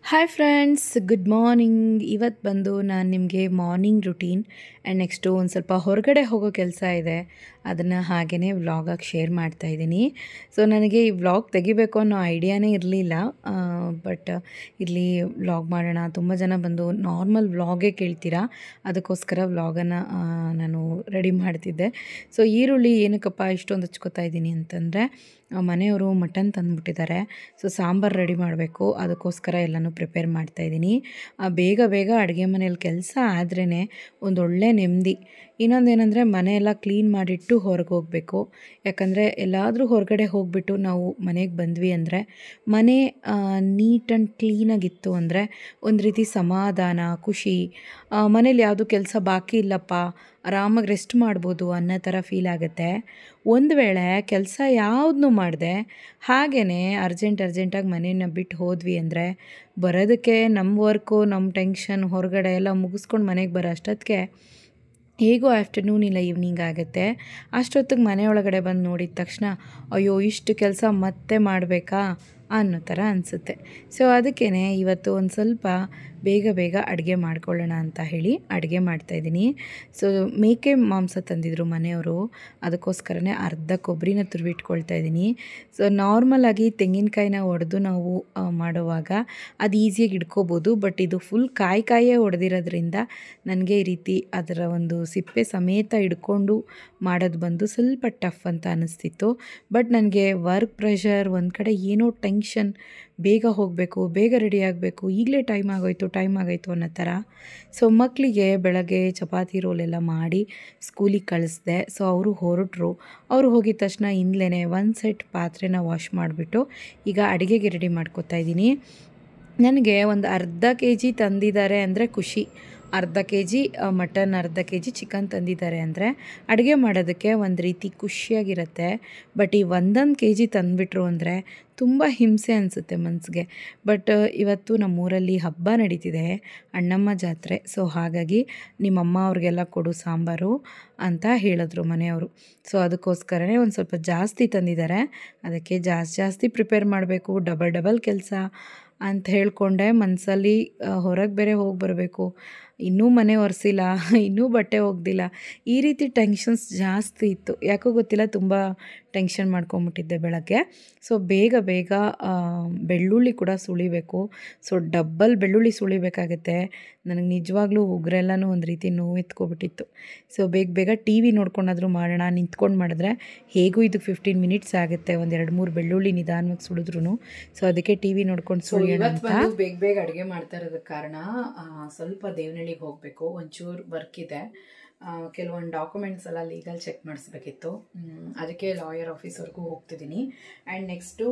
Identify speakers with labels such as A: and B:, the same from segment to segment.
A: Hi friends, good morning. ಇವತ್ತು ಬಂದು ನಾನು ನಿಮಗೆ ಮಾರ್ನಿಂಗ್ ರುಟೀನ್ ಆ್ಯಂಡ್ ನೆಕ್ಸ್ಟು ಒಂದು ಸ್ವಲ್ಪ ಹೊರಗಡೆ ಹೋಗೋ ಕೆಲಸ ಇದೆ, ಅದನ್ನು ಹಾಗೇ ವ್ಲಾಗಾಗಿ ಶೇರ್ ಮಾಡ್ತಾಯಿದ್ದೀನಿ. ಸೊ ನನಗೆ ಈ ವ್ಲಾಗ್ ತೆಗಿಬೇಕು ಅನ್ನೋ ಐಡಿಯಾನೇ ಇರಲಿಲ್ಲ, ಬಟ್ ಇಲ್ಲಿ ವ್ಲಾಗ್ ಮಾಡೋಣ. ತುಂಬ ಜನ ಬಂದು ನಾರ್ಮಲ್ ವ್ಲಾಗೇ ಕೇಳ್ತೀರಾ, ಅದಕ್ಕೋಸ್ಕರ ವ್ಲಾಗನ್ನು ನಾನು ರೆಡಿ ಮಾಡ್ತಿದ್ದೆ. ಸೊ ಈರುಳ್ಳಿ ಏನಕ್ಕಪ್ಪ ಇಷ್ಟೊಂದು ಹಚ್ಕೋತಾ ಇದ್ದೀನಿ ಅಂತಂದರೆ, ಮನೆಯವರು ಮಟನ್ ತಂದುಬಿಟ್ಟಿದ್ದಾರೆ. ಸೊ ಸಾಂಬಾರು ರೆಡಿ ಮಾಡಬೇಕು, ಅದಕ್ಕೋಸ್ಕರ ಎಲ್ಲನೂ ಪ್ರಿಪೇರ್ ಮಾಡ್ತಾಯಿದ್ದೀನಿ. ಬೇಗ ಬೇಗ ಅಡುಗೆ ಮನೇಲಿ ಕೆಲಸ ಆದ್ರೇ ಒಂದೊಳ್ಳೆ ನೆಮ್ಮದಿ. ಇನ್ನೊಂದೇನೆಂದರೆ ಮನೆಯೆಲ್ಲ ಕ್ಲೀನ್ ಮಾಡಿಟ್ಟು ಹೊರಗೆ ಹೋಗಬೇಕು. ಯಾಕಂದರೆ ಎಲ್ಲಾದರೂ ಹೊರಗಡೆ ಹೋಗಿಬಿಟ್ಟು ನಾವು ಮನೆಗೆ ಬಂದ್ವಿ ಅಂದರೆ ಮನೆ ನೀಟ್ ಆ್ಯಂಡ್ ಕ್ಲೀನಾಗಿತ್ತು ಅಂದರೆ ಒಂದು ರೀತಿ ಸಮಾಧಾನ, ಖುಷಿ, ಮನೇಲಿ ಯಾವುದು ಕೆಲಸ ಬಾಕಿ ಇಲ್ಲಪ್ಪ, ಆರಾಮಾಗಿ ರೆಸ್ಟ್ ಮಾಡ್ಬೋದು ಅನ್ನೋ ಥರ ಫೀಲ್ ಆಗುತ್ತೆ. ಒಂದು ವೇಳೆ ಕೆಲಸ ಯಾವುದನ್ನೂ ಮಾಡಿದೆ ಹಾಗೆಯೇ ಅರ್ಜೆಂಟಾಗಿ ಮನೆಯನ್ನು ಬಿಟ್ಟು ಹೋದ್ವಿ ಅಂದರೆ ಬರೋದಕ್ಕೆ ನಮ್ಮ ವರ್ಕು, ನಮ್ಮ ಟೆನ್ಷನ್ ಹೊರಗಡೆ ಎಲ್ಲ ಮುಗಿಸ್ಕೊಂಡು ಮನೆಗೆ ಬರೋ ಅಷ್ಟೊತ್ತಿಗೆ ಹೇಗೋ ಆಫ್ಟರ್ನೂನ್ ಇಲ್ಲ ಈವ್ನಿಂಗ್ ಆಗುತ್ತೆ. ಅಷ್ಟೊತ್ತಿಗೆ ಮನೆಯೊಳಗಡೆ ಬಂದು ನೋಡಿದ ತಕ್ಷಣ ಅಯ್ಯೋ ಇಷ್ಟು ಕೆಲಸ ಮತ್ತೆ ಮಾಡಬೇಕಾ ಅನ್ನೋ ಥರ ಅನಿಸುತ್ತೆ. ಸೊ ಅದಕ್ಕೇ ಇವತ್ತು ಒಂದು ಸ್ವಲ್ಪ ಬೇಗ ಅಡುಗೆ ಮಾಡ್ಕೊಳ್ಳೋಣ ಅಂತ ಹೇಳಿ ಅಡುಗೆ ಮಾಡ್ತಾಯಿದ್ದೀನಿ. ಸೊ ಮೇಕೆ ಮಾಂಸ ತಂದಿದ್ರು ಮನೆಯವರು, ಅದಕ್ಕೋಸ್ಕರನೇ ಅರ್ಧ ಕೊಬ್ಬರಿನ ತುರಿಬಿಟ್ಕೊಳ್ತಾ ಇದ್ದೀನಿ. ಸೊ ನಾರ್ಮಲಾಗಿ ತೆಂಗಿನಕಾಯಿನ ಒಡೆದು ನಾವು ಮಾಡುವಾಗ ಅದು ಈಸಿಯಾಗಿ ಇಟ್ಕೋಬೋದು, ಬಟ್ ಇದು ಫುಲ್ ಕಾಯೇ ಒಡೆದಿರೋದ್ರಿಂದ ನನಗೆ ಈ ರೀತಿ ಅದರ ಒಂದು ಸಿಪ್ಪೆ ಸಮೇತ ಹಿಡ್ಕೊಂಡು ಮಾಡೋದು ಬಂದು ಸ್ವಲ್ಪ ಟಫ್ ಅಂತ ಅನ್ನಿಸ್ತಿತ್ತು. ಬಟ್ ನನಗೆ ವರ್ಕ್ ಪ್ರೆಷರ್, ಒಂದು ಕಡೆ ಏನೋ ಟೆನ್ಷನ್, ಬೇಗ ಹೋಗಬೇಕು, ಬೇಗ ರೆಡಿ ಆಗಬೇಕು, ಈಗಲೇ ಟೈಮ್ ಆಗೋಯ್ತು ಅನ್ನೋ ಥರ. ಸೊ ಮಕ್ಕಳಿಗೆ ಬೆಳಗ್ಗೆ ಚಪಾತಿ ರೋಲೆಲ್ಲ ಮಾಡಿ ಸ್ಕೂಲಿಗೆ ಕಳಿಸ್ದೆ. ಸೊ ಅವರು ಹೊರಟರು. ಅವರು ಹೋಗಿದ ತಕ್ಷಣ ಇಂದಲೇ ಒಂದು ಸೆಟ್ ಪಾತ್ರೆನ ವಾಶ್ ಮಾಡಿಬಿಟ್ಟು ಈಗ ಅಡುಗೆಗೆ ರೆಡಿ ಮಾಡ್ಕೊತಾ ಇದ್ದೀನಿ. ನನಗೆ ಒಂದು ಅರ್ಧ kg ತಂದಿದ್ದಾರೆ ಅಂದರೆ ಖುಷಿ. ಅರ್ಧ kg ಮಟನ್, ಅರ್ಧ kg ಚಿಕನ್ ತಂದಿದ್ದಾರೆ ಅಂದರೆ ಅಡುಗೆ ಮಾಡೋದಕ್ಕೆ ಒಂದು ರೀತಿ ಖುಷಿಯಾಗಿರುತ್ತೆ. ಬಟ್ ಈ 1 kg ತಂದುಬಿಟ್ರು ಅಂದರೆ ತುಂಬ ಹಿಂಸೆ ಅನಿಸುತ್ತೆ ಮನಸ್ಸಿಗೆ. ಬಟ್ ಇವತ್ತು ನಮ್ಮೂರಲ್ಲಿ ಹಬ್ಬ ನಡೀತಿದೆ, ಅಣ್ಣಮ್ಮ ಜಾತ್ರೆ. ಸೊ ಹಾಗಾಗಿ ನಿಮ್ಮಮ್ಮ ಅವ್ರಿಗೆಲ್ಲ ಕೊಡು ಸಾಂಬಾರು ಅಂತ ಹೇಳಿದ್ರು ಮನೆಯವರು. ಸೊ ಅದಕ್ಕೋಸ್ಕರನೇ ಒಂದು ಸ್ವಲ್ಪ ಜಾಸ್ತಿ ತಂದಿದ್ದಾರೆ, ಅದಕ್ಕೆ ಜಾಸ್ತಿ ಪ್ರಿಪೇರ್ ಮಾಡಬೇಕು, ಡಬಲ್ ಕೆಲಸ ಅಂತ ಹೇಳ್ಕೊಂಡೆ. ಮನಸ್ಸಲ್ಲಿ ಹೊರಗೆ ಬೇರೆ ಹೋಗಿ ಬರಬೇಕು, ಇನ್ನೂ ಮನೆ ಒರೆಸಿಲ್ಲ, ಇನ್ನೂ ಬಟ್ಟೆ ಒಗ್ದಿಲ್ಲ, ಈ ರೀತಿ ಟೆನ್ಷನ್ಸ್ ಜಾಸ್ತಿ ಇತ್ತು. ಯಾಕೋ ಗೊತ್ತಿಲ್ಲ, ತುಂಬ ಟೆನ್ಷನ್ ಮಾಡ್ಕೊಂಬಿಟ್ಟಿದ್ದೆ ಬೆಳಗ್ಗೆ. ಸೊ ಬೇಗ ಬೆಳ್ಳುಳ್ಳಿ ಕೂಡ ಸುಳಿಬೇಕು. ಸೊ ಡಬ್ಬಲ್ ಬೆಳ್ಳುಳ್ಳಿ ಸುಳಿಬೇಕಾಗತ್ತೆ. ನನಗೆ ನಿಜವಾಗ್ಲೂ ಉಗುರೆಲ್ಲನೂ ಒಂದು ರೀತಿ ನೋವು ಎತ್ಕೊಬಿಟ್ಟಿತ್ತು. ಸೊ ಬೇಗ ಟಿ ವಿ ನೋಡ್ಕೊಂಡಾದರೂ ಮಾಡೋಣ, ನಿಂತ್ಕೊಂಡು ಮಾಡಿದ್ರೆ ಹೇಗೂ ಇದಕ್ಕೆ 15 ಮಿನಿಟ್ಸ್ ಆಗುತ್ತೆ, ಒಂದು 2-3 ಬೆಳ್ಳುಳ್ಳಿ ನಿಧಾನವಾಗಿ ಸುಳಿದ್ರೂ. ಸೊ ಅದಕ್ಕೆ ಟಿ ವಿ ನೋಡ್ಕೊಂಡು ಸುಳಿಯೋಣ ಅಂತ ಬೇಗ ಅಡುಗೆ ಮಾಡ್ತಾ ಇರೋದಕ್ಕೆ ಕಾರಣ, ಸ್ವಲ್ಪ ದೇವನಹಳ್ಳಿಗೆ ಹೋಗಬೇಕು, ಒಂಚೂರು ವರ್ಕ್ ಇದೆ. ಕೆಲವೊಂದು ಡಾಕ್ಯುಮೆಂಟ್ಸ್ ಎಲ್ಲ ಲೀಗಲ್ ಚೆಕ್ ಮಾಡಿಸ್ಬೇಕಿತ್ತು, ಅದಕ್ಕೆ ಲಾಯರ್ ಆಫೀಸ್ವರೆಗೂ ಹೋಗ್ತಿದ್ದೀನಿ. ಆ್ಯಂಡ್ ನೆಕ್ಸ್ಟು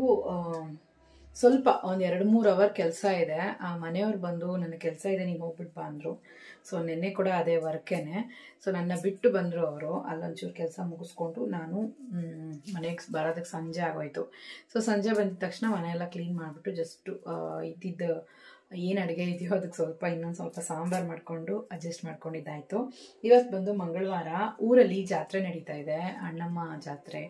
A: ಸ್ವಲ್ಪ ಒಂದು 2-3 ಅವರ್ ಕೆಲಸ ಇದೆ. ಮನೆಯವ್ರು ಬಂದು ನನ್ನ ಕೆಲಸ ಇದೆ, ನೀವು ಹೋಗ್ಬಿಟ್ಟು ಬಾ ಅಂದರು. ಸೊ ನಿನ್ನೆ ಕೂಡ ಅದೇ ವರ್ಕೇನೆ. ಸೊ ನನ್ನ ಬಿಟ್ಟು ಬಂದರು ಅವರು. ಅಲ್ಲೊಂಚೂರು ಕೆಲಸ ಮುಗಿಸ್ಕೊಂಡು ನಾನು ಮನೆಗೆ ಬರೋದಕ್ಕೆ ಸಂಜೆ ಆಗೋಯ್ತು. ಸೊ ಸಂಜೆ ಬಂದಿದ ತಕ್ಷಣ ಮನೆಯೆಲ್ಲ ಕ್ಲೀನ್ ಮಾಡಿಬಿಟ್ಟು ಜಸ್ಟು ಇದ್ದಿದ್ದು ಏನು ಅಡುಗೆ ಇದೆಯೋ ಅದಕ್ಕೆ ಇನ್ನೊಂದು ಸ್ವಲ್ಪ ಸಾಂಬಾರು ಮಾಡಿಕೊಂಡು ಅಡ್ಜಸ್ಟ್ ಮಾಡ್ಕೊಂಡಿದ್ದಾಯಿತು. ಇವತ್ತು ಬಂದು ಮಂಗಳವಾರ, ಊರಲ್ಲಿ ಜಾತ್ರೆ ನಡೀತಾ ಇದೆ, ಅಣ್ಣಮ್ಮ ಜಾತ್ರೆ.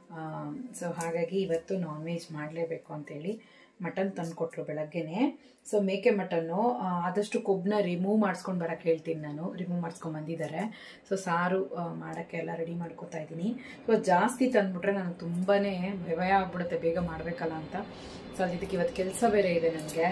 A: ಸೊ ಹಾಗಾಗಿ ಇವತ್ತು ನಾನ್ ವೆಜ್ ಮಾಡಲೇಬೇಕು ಅಂತೇಳಿ ಮಟನ್ ತಂದು ಕೊಟ್ಟರು ಬೆಳಗ್ಗೆನೆ. ಸೊ ಮೇಕೆ ಮಟನ್ನು ಆದಷ್ಟು ಕೊಬ್ಬನ್ನ ರಿಮೂವ್ ಮಾಡಿಸ್ಕೊಂಡು ಬರೋಕ್ಕೆ ಹೇಳ್ತೀನಿ ನಾನು, ರಿಮೂವ್ ಮಾಡಿಸ್ಕೊಂಡು ಬಂದಿದ್ದಾರೆ. ಸೊ ಸಾರು ಮಾಡೋಕ್ಕೆ ಎಲ್ಲ ರೆಡಿ ಮಾಡ್ಕೊತಾ ಇದ್ದೀನಿ. ಸೊ ಜಾಸ್ತಿ ತಂದುಬಿಟ್ರೆ ನನಗೆ ತುಂಬಾ ಭಯ ಆಗ್ಬಿಡುತ್ತೆ, ಬೇಗ ಮಾಡಬೇಕಲ್ಲ ಅಂತ. ಸೊ ಅದಕ್ಕೆ ಇವತ್ತು ಕೆಲಸ ಬೇರೆ ಇದೆ ನನಗೆ,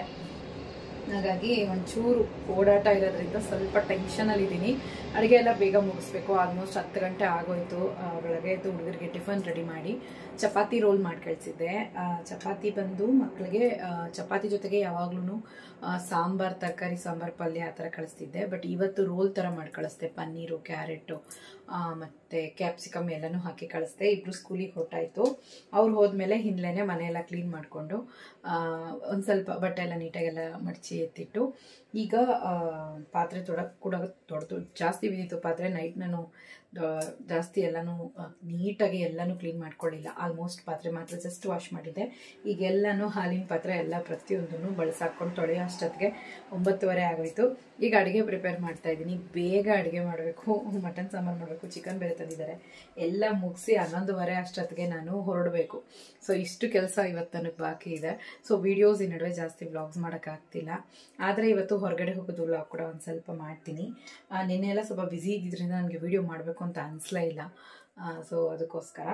A: ಹಾಗಾಗಿ ಒಂಚೂರು ಓಡಾಟ ಇರೋದ್ರಿಂದ ಸ್ವಲ್ಪ ಟೆನ್ಷನಲ್ಲಿದ್ದೀನಿ. ಅಡುಗೆ ಎಲ್ಲ ಬೇಗ ಮುಗಿಸ್ಬೇಕು. ಆಲ್ಮೋಸ್ಟ್ 10 ಗಂಟೆ ಆಗೋಯ್ತು. ಬೆಳಗ್ಗೆ ಎದ್ದು ಹುಡುಗರಿಗೆ ಟಿಫನ್ ರೆಡಿ ಮಾಡಿ ಚಪಾತಿ ರೋಲ್ ಮಾಡಿ ಕಳಿಸಿದ್ದೆ. ಚಪಾತಿ ಬಂದು ಮಕ್ಕಳಿಗೆ ಚಪಾತಿ ಜೊತೆಗೆ ಯಾವಾಗ್ಲೂ ಸಾಂಬಾರು, ತರಕಾರಿ ಸಾಂಬಾರು, ಪಲ್ಯ ಆ ಥರ ಕಳಿಸ್ತಿದ್ದೆ. ಬಟ್ ಇವತ್ತು ರೋಲ್ ಥರ ಮಾಡಿ ಕಳಿಸ್ದೆ. ಪನ್ನೀರು, ಕ್ಯಾರೆಟು ಮತ್ತು ಕ್ಯಾಪ್ಸಿಕಮ್ ಎಲ್ಲನೂ ಹಾಕಿ ಕಳಿಸ್ದೆ. ಇಬ್ಬರು ಸ್ಕೂಲಿಗೆ ಹೊರಟಾಯಿತು. ಅವ್ರು ಹೋದ್ಮೇಲೆ ಹಿಂದಲೇ ಮನೆಯೆಲ್ಲ ಕ್ಲೀನ್ ಮಾಡಿಕೊಂಡು ಒಂದು ಸ್ವಲ್ಪ ಬಟ್ಟೆ ಎಲ್ಲ ನೀಟಾಗೆಲ್ಲ ಮಡಚಿ ಎತ್ತಿಟ್ಟು ಈಗ ಪಾತ್ರೆ ತೊಳೆದು ಜಾಸ್ತಿ ಬಿದ್ದಿತ್ತು ಪಾತ್ರೆ. ನೈಟ್ ನಾನು ಜಾಸ್ತಿ ಎಲ್ಲನೂ ನೀಟಾಗಿ ಎಲ್ಲನೂ ಕ್ಲೀನ್ ಮಾಡ್ಕೊಳ್ಳಿಲ್ಲ. ಆಲ್ಮೋಸ್ಟ್ ಪಾತ್ರೆ ಮಾತ್ರ ಜಸ್ಟ್ ವಾಶ್ ಮಾಡಿದ್ದೆ. ಈಗೆಲ್ಲನೂ ಹಾಲಿನ ಪಾತ್ರೆ ಎಲ್ಲ ಪ್ರತಿಯೊಂದನ್ನು ಬಳಸಾಕೊಂಡು ತೊಳೆಯೋ ಅಷ್ಟೊತ್ತಿಗೆ 9:30 ಆಗೋಯ್ತು. ಈಗ ಅಡುಗೆ ಪ್ರಿಪೇರ್ ಮಾಡ್ತಾ ಇದ್ದೀನಿ. ಬೇಗ ಅಡುಗೆ ಮಾಡಬೇಕು, ಮಟನ್ ಸಾಂಬಾರು ಮಾಡಬೇಕು, ಚಿಕನ್ ಬೇರೆ ತಂದಿದ್ದಾರೆ. ಎಲ್ಲ ಮುಗಿಸಿ 11:30 ಅಷ್ಟೊತ್ತಿಗೆ ನಾನು ಹೊರಡಬೇಕು. ಸೊ ಇಷ್ಟು ಕೆಲಸ ಇವತ್ತು ನನಗೆ ಬಾಕಿ ಇದೆ. ಸೊ ವಿಡಿಯೋಸ್ ಈ ನಡುವೆ ಜಾಸ್ತಿ ವ್ಲಾಗ್ಸ್ ಮಾಡೋಕ್ಕಾಗ್ತಿಲ್ಲ. ಆದರೆ ಇವತ್ತು ಹೊರಗಡೆ ಹೋಗೋದು ವ್ಲಾಗ್ ಕೂಡ ಒಂದು ಸ್ವಲ್ಪ ಮಾಡ್ತೀನಿ. ನಿನ್ನೆ ಎಲ್ಲ ಸ್ವಲ್ಪ ಬ್ಯುಸಿ ಇದ್ದಿದ್ದರಿಂದ ನನಗೆ ವಿಡಿಯೋ ಮಾಡಬೇಕು ಅಂತ ಅನಿಸ್ಲೇ ಇಲ್ಲ. ಸೊ ಅದಕ್ಕೋಸ್ಕರ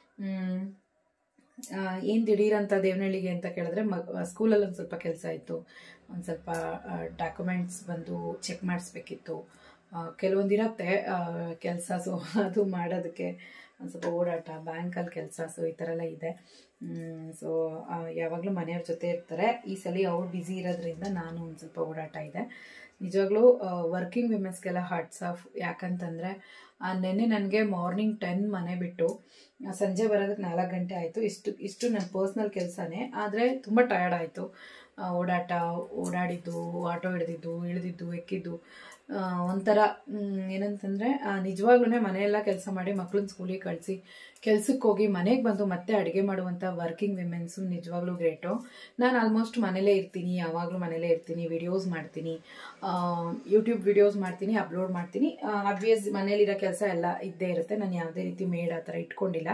A: ಏನು ದಿಢೀರಂತ ದೇವನಹಳ್ಳಿಗೆ ಅಂತ ಕೇಳಿದ್ರೆ ಸ್ಕೂಲಲ್ಲಿ ಒಂದು ಸ್ವಲ್ಪ ಕೆಲಸ ಇತ್ತು. ಒಂದು ಸ್ವಲ್ಪ ಡಾಕ್ಯುಮೆಂಟ್ಸ್ ಬಂದು ಚೆಕ್ ಮಾಡಿಸ್ಬೇಕಿತ್ತು. ಕೆಲವೊಂದಿರತ್ತೆ ಕೆಲಸ. ಸೊ ಅದು ಮಾಡೋದಕ್ಕೆ ಒಂದು ಸ್ವಲ್ಪ ಓಡಾಟ, ಬ್ಯಾಂಕಲ್ಲಿ ಕೆಲಸ, ಸೊ ಈ ಥರ ಎಲ್ಲ ಇದೆ. ಸೊ ಯಾವಾಗಲೂ ಮನೆಯವ್ರ ಜೊತೆ ಇರ್ತಾರೆ. ಈ ಸಲ ಅವ್ರು ಬ್ಯುಸಿ ಇರೋದ್ರಿಂದ ನಾನು ಒಂದು ಸ್ವಲ್ಪ ಓಡಾಟ ಇದೆ. ನಿಜವಾಗ್ಲೂ ವರ್ಕಿಂಗ್ ವಿಮೆನ್ಸ್ಗೆಲ್ಲ ಹಾರ್ಟ್ಸ್ ಆಫ್. ಯಾಕಂತಂದರೆ ನೆನ್ನೆ ನನಗೆ ಮಾರ್ನಿಂಗ್ 10 ಮನೆ ಬಿಟ್ಟು ಸಂಜೆ ಬರೋದಕ್ಕೆ 4 ಗಂಟೆ ಆಯಿತು. ಇಷ್ಟು ನನ್ನ ಪರ್ಸ್ನಲ್ ಕೆಲಸನೇ. ಆದರೆ ತುಂಬ ಟಯರ್ಡ್ ಆಯಿತು. ಓಡಾಡಿದ್ದು, ಆಟೋ ಇಳಿದಿದ್ದು, ಎಕ್ಕಿದ್ದು, ಒಂಥರ ಏನಂತಂದರೆ ನಿಜವಾಗ್ಲೂ ಮನೆಯೆಲ್ಲ ಕೆಲಸ ಮಾಡಿ ಮಕ್ಳನ್ನ ಸ್ಕೂಲಿಗೆ ಕಳಿಸಿ ಕೆಲ್ಸಕ್ಕೆ ಹೋಗಿ ಮನೆಗೆ ಬಂದು ಮತ್ತೆ ಅಡುಗೆ ಮಾಡುವಂಥ ವರ್ಕಿಂಗ್ ವಿಮೆನ್ಸು ನಿಜವಾಗ್ಲೂ ಗ್ರೇಟು. ನಾನು ಆಲ್ಮೋಸ್ಟ್ ಮನೇಲೇ ಇರ್ತೀನಿ, ಯಾವಾಗಲೂ ಮನೇಲೇ ಇರ್ತೀನಿ, ವಿಡಿಯೋಸ್ ಮಾಡ್ತೀನಿ, ಯೂಟ್ಯೂಬ್ ವಿಡಿಯೋಸ್ ಮಾಡ್ತೀನಿ, ಅಪ್ಲೋಡ್ ಮಾಡ್ತೀನಿ. ಆಬ್ವಿಯಸ್ ಮನೇಲಿರೋ ಕೆಲಸ ಎಲ್ಲ ಇದ್ದೇ ಇರುತ್ತೆ. ನಾನು ಯಾವುದೇ ರೀತಿ ಮೇಡ್ ಆ ಥರ ಇಟ್ಕೊಂಡಿಲ್ಲ.